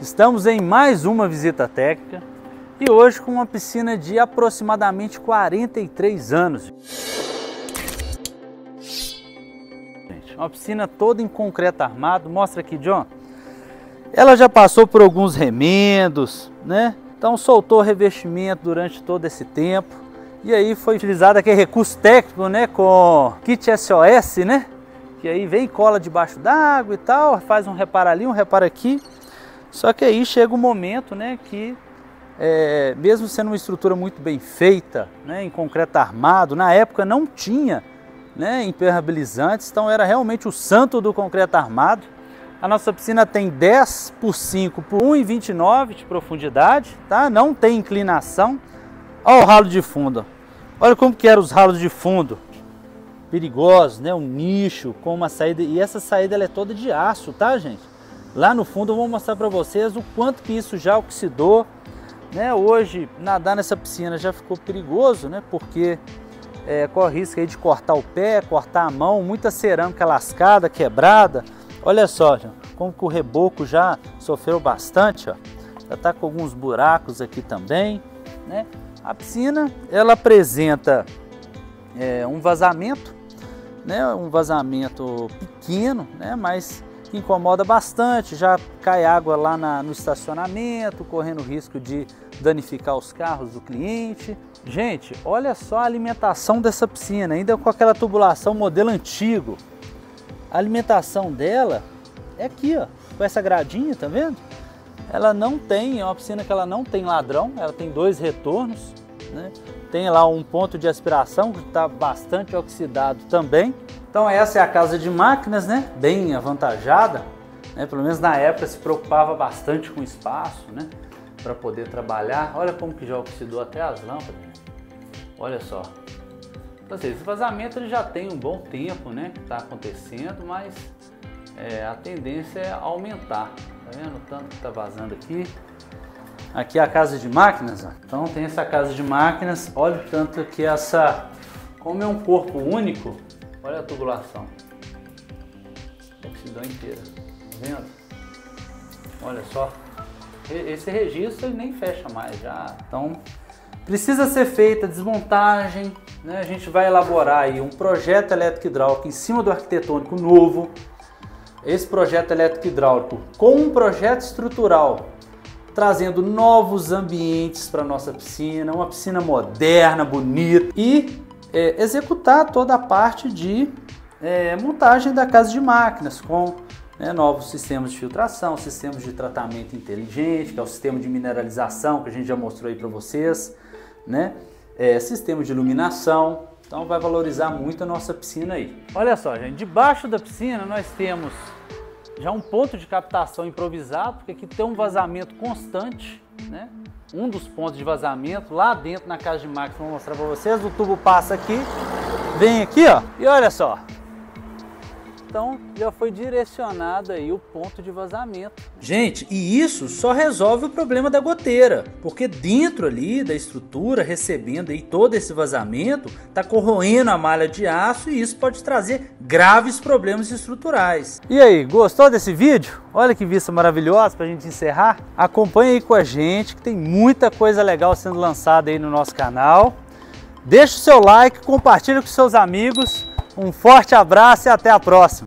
Estamos em mais uma visita técnica e hoje com uma piscina de aproximadamente 43 anos. Uma piscina toda em concreto armado. Mostra aqui, John. Ela já passou por alguns remendos, né? Então soltou revestimento durante todo esse tempo. E aí foi utilizado aquele recurso técnico, né? Com kit SOS, né? Que aí vem, cola debaixo d'água e tal, faz um reparo ali, um reparo aqui. Só que aí chega um momento, né, que mesmo sendo uma estrutura muito bem feita, né, em concreto armado, na época não tinha, né, impermeabilizantes, então era realmente o santo do concreto armado. A nossa piscina tem 10 por 5 por 1,29 de profundidade, tá? Não tem inclinação. Olha o ralo de fundo. Olha como que eram os ralos de fundo. Perigosos, né? Um nicho com uma saída. E essa saída ela é toda de aço, tá, gente? Lá no fundo eu vou mostrar para vocês o quanto que isso já oxidou, né? Hoje nadar nessa piscina já ficou perigoso, né? Porque corre risco aí de cortar o pé, cortar a mão, muita cerâmica lascada, quebrada. Olha só, gente, como que o reboco já sofreu bastante, ó. Já tá com alguns buracos aqui também, né? A piscina ela apresenta um vazamento, né? Um vazamento pequeno, né? Mas que incomoda bastante, já cai água lá no estacionamento, correndo risco de danificar os carros do cliente. Gente, olha só a alimentação dessa piscina, ainda com aquela tubulação modelo antigo. A alimentação dela é aqui, ó, com essa gradinha, tá vendo? Ela não tem, é uma piscina que ela não tem ladrão, ela tem 2 retornos, né? Tem lá um ponto de aspiração que está bastante oxidado também. Então essa é a casa de máquinas, né? Bem avantajada, né? Pelo menos na época se preocupava bastante com espaço, né? Para poder trabalhar. Olha como que já oxidou até as lâmpadas. Olha só. Então, assim, esse vazamento ele já tem um bom tempo, né? Que está acontecendo, mas a tendência é aumentar. Tá vendo o tanto que está vazando aqui? Aqui é a casa de máquinas, ó. Então tem essa casa de máquinas. Olha o tanto que como é um corpo único. Olha a tubulação, oxidão inteira, tá vendo? Olha só, esse registro ele nem fecha mais já. Então precisa ser feita a desmontagem, né? A gente vai elaborar aí um projeto elétrico-hidráulico em cima do arquitetônico novo. Esse projeto elétrico-hidráulico com um projeto estrutural, trazendo novos ambientes para nossa piscina, uma piscina moderna, bonita e executar toda a parte de montagem da casa de máquinas com novos sistemas de filtração, sistemas de tratamento inteligente, que é o sistema de mineralização que a gente já mostrou aí para vocês, né? Sistema de iluminação. Então vai valorizar muito a nossa piscina aí. Olha só, gente, debaixo da piscina nós temos já um ponto de captação improvisado, porque aqui tem um vazamento constante, né? Um dos pontos de vazamento lá dentro na casa de máquinas, vou mostrar para vocês. O tubo passa aqui, vem aqui, ó, e olha só. Então já foi direcionado aí o ponto de vazamento. Gente, e isso só resolve o problema da goteira, porque dentro ali da estrutura, recebendo aí todo esse vazamento, tá corroendo a malha de aço e isso pode trazer graves problemas estruturais. E aí, gostou desse vídeo? Olha que vista maravilhosa pra gente encerrar. Acompanhe aí com a gente que tem muita coisa legal sendo lançada aí no nosso canal. Deixe o seu like, compartilhe com seus amigos. Um forte abraço e até a próxima!